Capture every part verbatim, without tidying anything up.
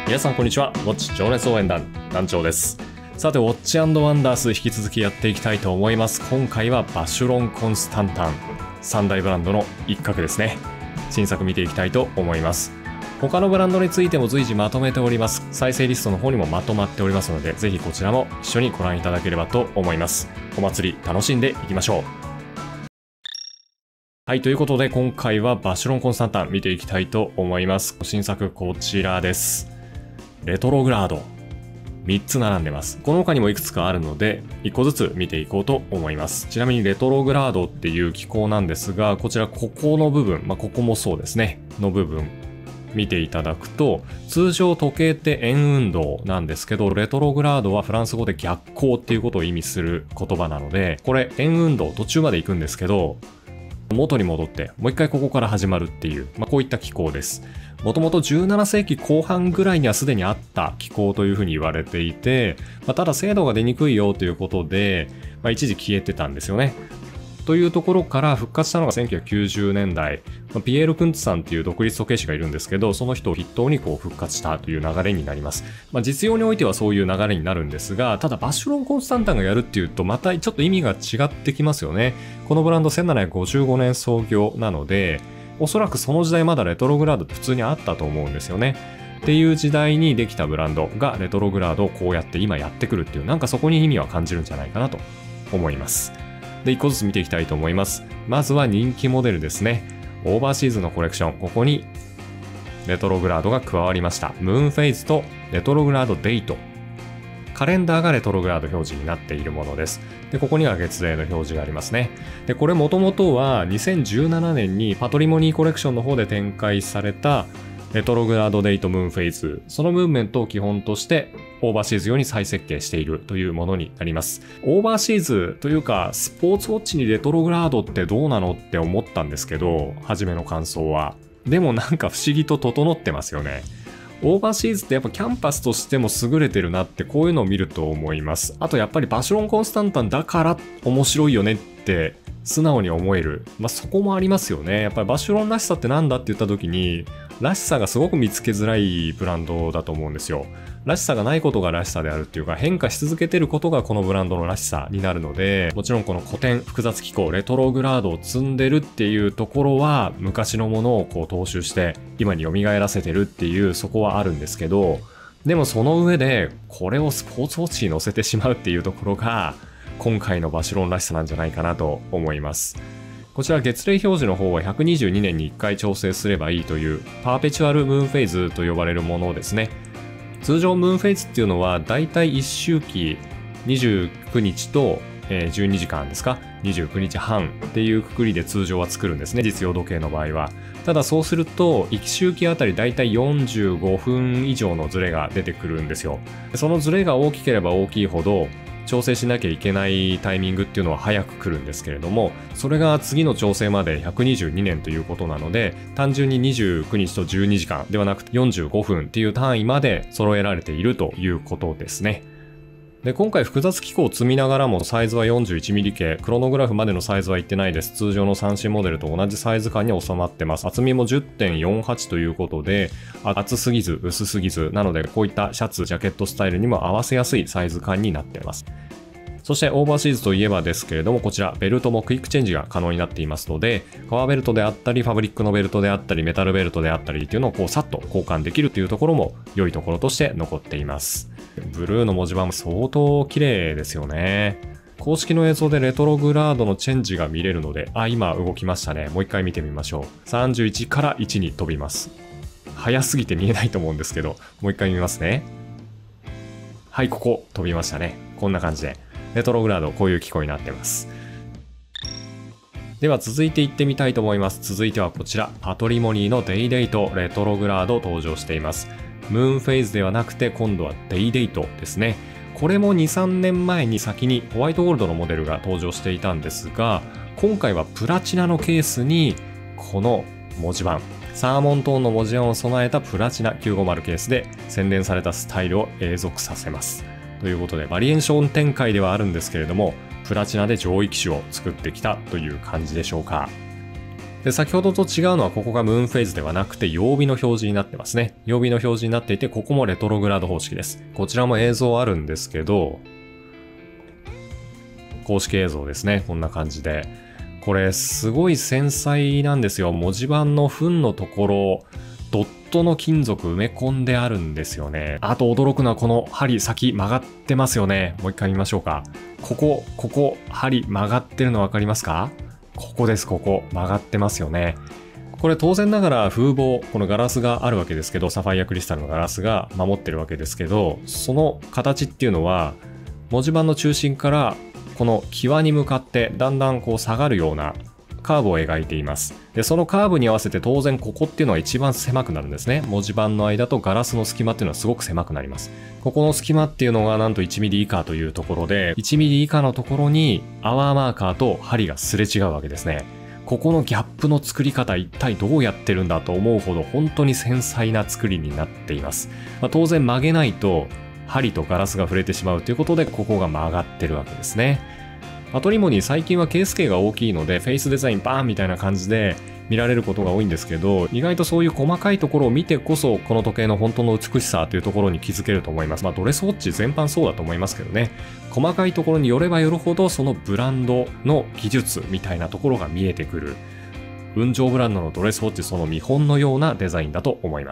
皆さんこんにちは。ウォッチ情熱応援団団長です。さてウォッチ&ワンダース引き続きやっていきたいと思います。今回はバシュロン・コンスタンタン三大ブランドの一角ですね。新作見ていきたいと思います。他のブランドについても随時まとめております。再生リストの方にもまとまっておりますので、ぜひこちらも一緒にご覧いただければと思います。お祭り楽しんでいきましょう。はい、ということで今回はバシュロン・コンスタンタン見ていきたいと思います。新作こちらです。レトログラードみっつ並んでます。この他にもいくつかあるのでいっこずつ見ていこうと思います。ちなみにレトログラードっていう機構なんですが、こちらここの部分、まあ、ここもそうですねの部分見ていただくと、通常時計って円運動なんですけど、レトログラードはフランス語で逆行っていうことを意味する言葉なので、これ円運動途中まで行くんですけど、元に戻ってもう一回ここから始まるっていう、まあ、こういった機構です。もともとじゅうななせいきこう半ぐらいにはすでにあった機構というふうに言われていて、まあ、ただ精度が出にくいよということで、まあ、一時消えてたんですよね。というところから復活したのがせんきゅうひゃくきゅうじゅうねんだい、まあ、ピエール・クンツさんっていう独立時計師がいるんですけど、その人を筆頭にこう復活したという流れになります。まあ、実用においてはそういう流れになるんですが、ただバシュロン・コンスタンタンがやるっていうとまたちょっと意味が違ってきますよね。このブランドせんななひゃくごじゅうごねん創業なので、おそらくその時代まだレトログラードって普通にあったと思うんですよね。っていう時代にできたブランドがレトログラードをこうやって今やってくるっていう、なんかそこに意味は感じるんじゃないかなと思います。で、いっこずつ見ていきたいと思います。まずは人気モデルですね。オーバーシーズのコレクション、ここにレトログラードが加わりました。ムーンフェイズとレトログラードデイト。カレンダーがレトログラード表示になっているものです。で、ここには月齢の表示がありますね。で、これもともとはにせんじゅうななねんにパトリモニーコレクションの方で展開されたレトログラードデイトムーンフェイズ。そのムーブメントを基本としてオーバーシーズ用に再設計しているというものになります。オーバーシーズというかスポーツウォッチにレトログラードってどうなのって思ったんですけど、初めの感想は。でもなんか不思議と整ってますよね。オーバーシーズってやっぱキャンパスとしても優れてるなってこういうのを見ると思います。あとやっぱりバシュロン・コンスタンタンだから面白いよねって素直に思える。まあそこもありますよね。やっぱりバシュロンらしさってなんだって言った時に、らしさがすごく見つけづらいブランドだと思うんですよ。らしさがないことがらしさであるっていうか、変化し続けてることがこのブランドのらしさになるので、もちろんこの古典複雑機構レトログラードを積んでるっていうところは昔のものをこう踏襲して今に蘇らせてるっていう、そこはあるんですけど、でもその上でこれをスポーツウォッチに乗せてしまうっていうところが今回のバシュロンらしさなんじゃないかなと思います。こちら月齢表示の方はひゃくにじゅうにねんにいっかい調整すればいいというパーペチュアルムーンフェイズと呼ばれるものですね。通常ムーンフェイズっていうのはだいたいいっしゅうきにじゅうくにちとじゅうにじかんですか、にじゅうくにちはんっていうくくりで通常は作るんですね、実用時計の場合は。ただそうするといっしゅうきあたりだいたいよんじゅうごふん以上のズレが出てくるんですよ。そのズレが大きければ大きいほど調整しなきゃいけないタイミングっていうのは早く来るんですけれども、それが次の調整までひゃくにじゅうにねんということなので、単純ににじゅうくにちとじゅうにじかんではなくてよんじゅうごふんっていう単位まで揃えられているということですね。で、今回複雑機構を積みながらもサイズは よんじゅういちミリ 系、クロノグラフまでのサイズはいってないです。通常の三振モデルと同じサイズ感に収まってます。厚みも じゅってんよんはち ということで、厚すぎず薄すぎずなので、こういったシャツジャケットスタイルにも合わせやすいサイズ感になっています。そしてオーバーシーズといえばですけれども、こちらベルトもクイックチェンジが可能になっていますので、革ベルトであったりファブリックのベルトであったりメタルベルトであったりっていうのをこうさっと交換できるというところも良いところとして残っています。ブルーの文字盤も相当綺麗ですよね。公式の映像でレトログラードのチェンジが見れるので、あ、今動きましたね。もう一回見てみましょう。さんじゅういちからいちに飛びます。早すぎて見えないと思うんですけど、もう一回見ますね。はい、ここ飛びましたね。こんな感じでレトログラード、こういう機構になっています。では続いていってみたいと思います。続いてはこちら、パトリモニーのデイデイトレトログラード登場しています。ムーンフェイズではなくて今度はデイデイトですね。これもにさんねんまえに先にホワイトゴールドのモデルが登場していたんですが、今回はプラチナのケースにこの文字盤、サーモントーンの文字盤を備えたプラチナきゅうごまるケースで洗練されたスタイルを永続させます。ということでバリエーション展開ではあるんですけれども、プラチナで上位機種を作ってきたという感じでしょうか。 で、先ほどと違うのはここがムーンフェーズではなくて曜日の表示になってますね。曜日の表示になっていて、ここもレトログラード方式です。こちらも映像あるんですけど、公式映像ですね。こんな感じで。これすごい繊細なんですよ。文字盤の粉のところ、ドットの金属埋め込んであるんですよね。あと驚くのはこの針先曲がってますよね。もう一回見ましょうか。ここ、ここ、針曲がってるの分かりますか？ここです、ここ。曲がってますよね。これ当然ながら風防、このガラスがあるわけですけど、サファイアクリスタルのガラスが守ってるわけですけど、その形っていうのは、文字盤の中心からこの際に向かってだんだんこう下がるようなカーブを描いています。で、そのカーブに合わせて当然ここっていうのは一番狭くなるんですね。文字盤の間とガラスの隙間っていうのはすごく狭くなります。ここの隙間っていうのがなんといちミリ以下というところで、いちミリ以下のところにアワーマーカーと針がすれ違うわけですね。ここのギャップの作り方一体どうやってるんだと思うほど本当に繊細な作りになっています。まあ、当然曲げないと針とガラスが触れてしまうということでここが曲がってるわけですね。パトリモニー最近はケース径が大きいのでフェイスデザインバーンみたいな感じで見られることが多いんですけど、意外とそういう細かいところを見てこそこの時計の本当の美しさというところに気づけると思います。まあドレスウォッチ全般そうだと思いますけどね。細かいところによればよるほどそのブランドの技術みたいなところが見えてくる。雲上ブランドのドレスウォッチその見本のようなデザインだと思います。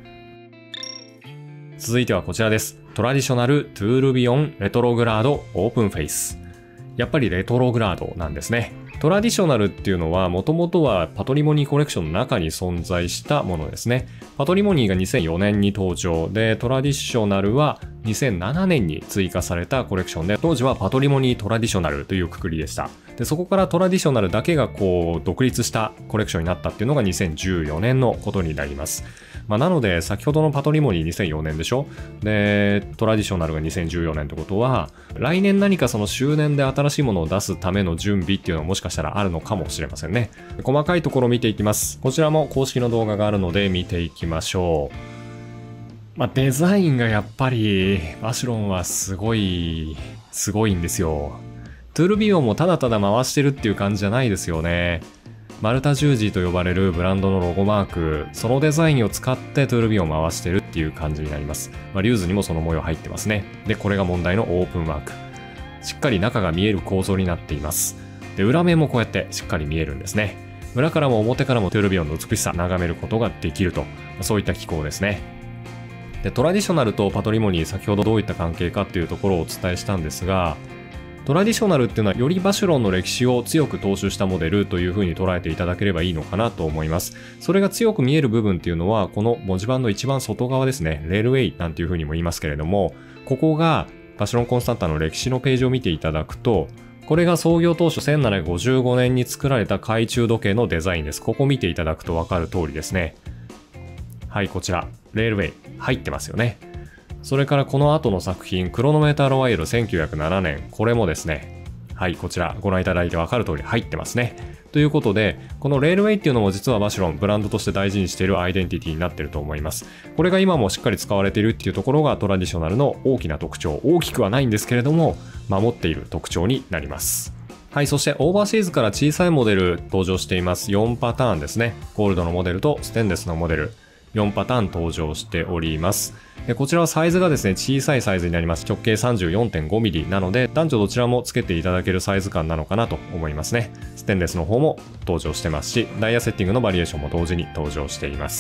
続いてはこちらです。トラディショナルトゥールビヨンレトログラードオープンフェイス。やっぱりレトログラードなんですね。トラディショナルっていうのはもともとはパトリモニーコレクションの中に存在したものですね。パトリモニーがにせんよねんに登場で、トラディショナルはにせんななねんに追加されたコレクションで、当時はパトリモニートラディショナルという括りでした。で、そこからトラディショナルだけがこう独立したコレクションになったっていうのがにせんじゅうよねんのことになります。まあ、なので先ほどのパトリモニーにせんよねんでしょ。で、トラディショナルがにせんじゅうよねんってことは、来年何かその周年で新しいものを出すための準備っていうのはもしかしたらあるのかもしれませんね。細かいところを見ていきます。こちらも公式の動画があるので見ていきましょう。まあ、デザインがやっぱりバシュロンはすごい、すごいんですよ。トゥールビヨンもただただ回してるっていう感じじゃないですよね。マルタ十字と呼ばれるブランドのロゴマーク、そのデザインを使ってトゥールビヨンを回してるっていう感じになります。まあ、リューズにもその模様入ってますね。で、これが問題のオープンワーク。しっかり中が見える構造になっています。で、裏面もこうやってしっかり見えるんですね。裏からも表からもトゥールビヨンの美しさ眺めることができると、そういった機構ですね。で、トラディショナルとパトリモニー、先ほどどういった関係かっていうところをお伝えしたんですが、トラディショナルっていうのはよりバシュロンの歴史を強く踏襲したモデルという風に捉えていただければいいのかなと思います。それが強く見える部分っていうのはこの文字盤の一番外側ですね。レールウェイなんていう風にも言いますけれども、ここがバシュロンコンスタンタの歴史のページを見ていただくと、これが創業当初せんななひゃくごじゅうごねんに作られた懐中時計のデザインです。ここ見ていただくとわかる通りですね。はい、こちらレールウェイ入ってますよね。それからこの後の作品、クロノメーターロワイヤルせんきゅうひゃくななねん、これもですね、はい、こちらご覧いただいてわかる通り入ってますね。ということで、このレールウェイっていうのも実はバシュロン、ブランドとして大事にしているアイデンティティになっていると思います。これが今もしっかり使われているっていうところがトラディショナルの大きな特徴、大きくはないんですけれども、守っている特徴になります。はい、そしてオーバーシーズから小さいモデル登場しています。よんパターンですね。ゴールドのモデルとステンレスのモデル。よんパターン登場しております。でこちらはサイズがですね、小さいサイズになります。直径 さんじゅうよんてんごミリ なので、男女どちらもつけていただけるサイズ感なのかなと思いますね。ステンレスの方も登場してますし、ダイヤセッティングのバリエーションも同時に登場しています。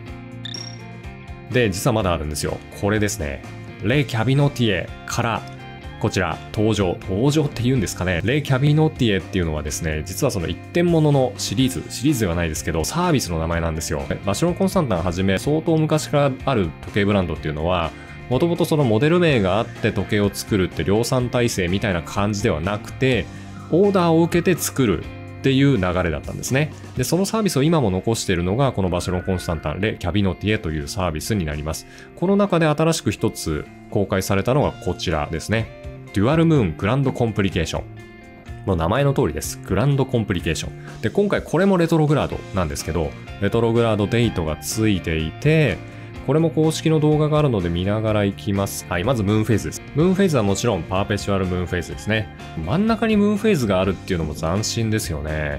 で、実はまだあるんですよ。これですね。レ・キャビノティエからこちら登場登場って言うんですかね。レ・キャビノティエっていうのはですね、実はその一点物のシリーズシリーズではないですけど、サービスの名前なんですよ。バシュロンコンスタンタンはじめ相当昔からある時計ブランドっていうのは、もともとそのモデル名があって時計を作るって量産体制みたいな感じではなくて、オーダーを受けて作るっていう流れだったんですね。で、そのサービスを今も残しているのがこのバシュロンコンスタンタンレ・キャビノティエというサービスになります。この中で新しく一つ公開されたのがこちらですね。デュアルムーングランドコンプリケーション。もう名前の通りです。グランドコンプリケーション。で、今回これもレトログラードなんですけど、レトログラードデートがついていて、これも公式の動画があるので見ながらいきます。はい、まずムーンフェイズです。ムーンフェイズはもちろんパーペチュアルムーンフェイズですね。真ん中にムーンフェイズがあるっていうのも斬新ですよね。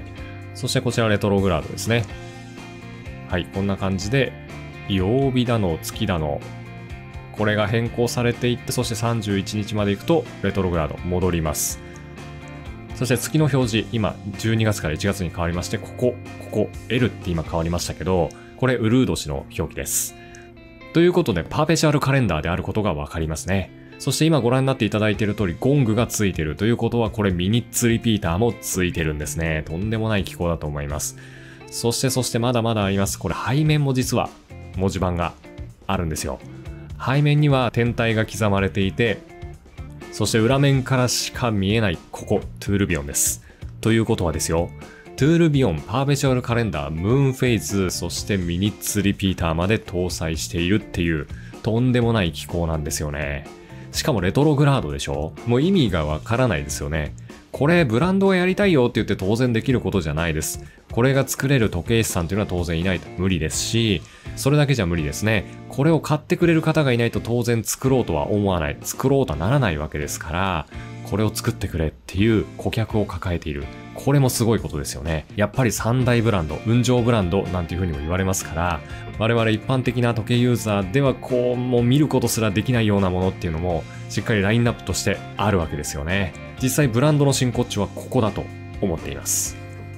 そしてこちらレトログラードですね。はい、こんな感じで、曜日だの、月だの、これが変更されていって、そしてさんじゅういちにちまで行くと、レトログラード戻ります。そして月の表示、今、じゅうにがつからいちがつに変わりまして、ここ、ここ、L って今変わりましたけど、これ、ウルー年の表記です。ということで、パーペチュアルカレンダーであることがわかりますね。そして今ご覧になっていただいている通り、ゴングがついているということは、これミニッツリピーターもついてるんですね。とんでもない機構だと思います。そしてそしてまだまだあります。これ背面も実は文字盤があるんですよ。背面には天体が刻まれていて、そして裏面からしか見えないここ、トゥールビオンです。ということはですよ、トゥールビオン、パーペチュアルカレンダー、ムーンフェイズ、そしてミニッツリピーターまで搭載しているっていう、とんでもない機構なんですよね。しかもレトログラードでしょ？もう意味がわからないですよね。これブランドがやりたいよって言って当然できることじゃないです。これが作れる時計師さんというのは当然いないと無理ですし、それだけじゃ無理ですね。これを買ってくれる方がいないと当然作ろうとは思わない。作ろうとはならないわけですから、これを作ってくれっていう顧客を抱えている。これもすごいことですよね。やっぱり三大ブランド、雲上ブランドなんていうふうにも言われますから、我々一般的な時計ユーザーではこう、もう見ることすらできないようなものっていうのも、しっかりラインナップとしてあるわけですよね。実際ブランドの真骨頂はここだと思っています。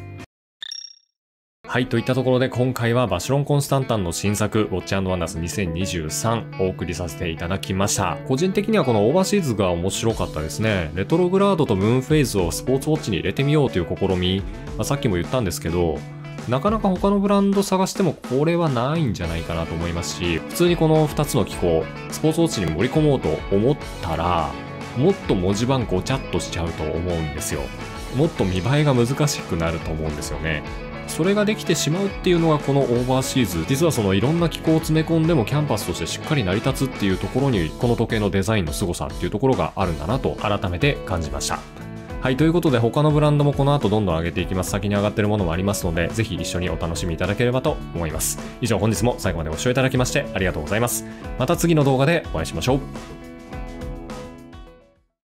はい、といったところで今回はバシュロン・コンスタンタンの新作ウォッチ&ワンダースにせんにじゅうさんお送りさせていただきました。個人的にはこのオーバーシーズが面白かったですね。レトログラードとムーンフェイズをスポーツウォッチに入れてみようという試み、まあ、さっきも言ったんですけど、なかなか他のブランド探してもこれはないんじゃないかなと思いますし、普通にこのふたつの機構、スポーツウォッチに盛り込もうと思ったら、もっと文字盤ごちゃっとしちゃうと思うんですよ。もっと見栄えが難しくなると思うんですよね。それができてしまうっていうのがこのオーバーシーズ、実はそのいろんな機構を詰め込んでもキャンパスとしてしっかり成り立つっていうところに、この時計のデザインの凄さっていうところがあるんだなと改めて感じました。はい、ということで他のブランドもこの後どんどん上げていきます。先に上がってるものもありますので、ぜひ一緒にお楽しみいただければと思います。以上、本日も最後までご視聴いただきましてありがとうございます。また次の動画でお会いしましょう。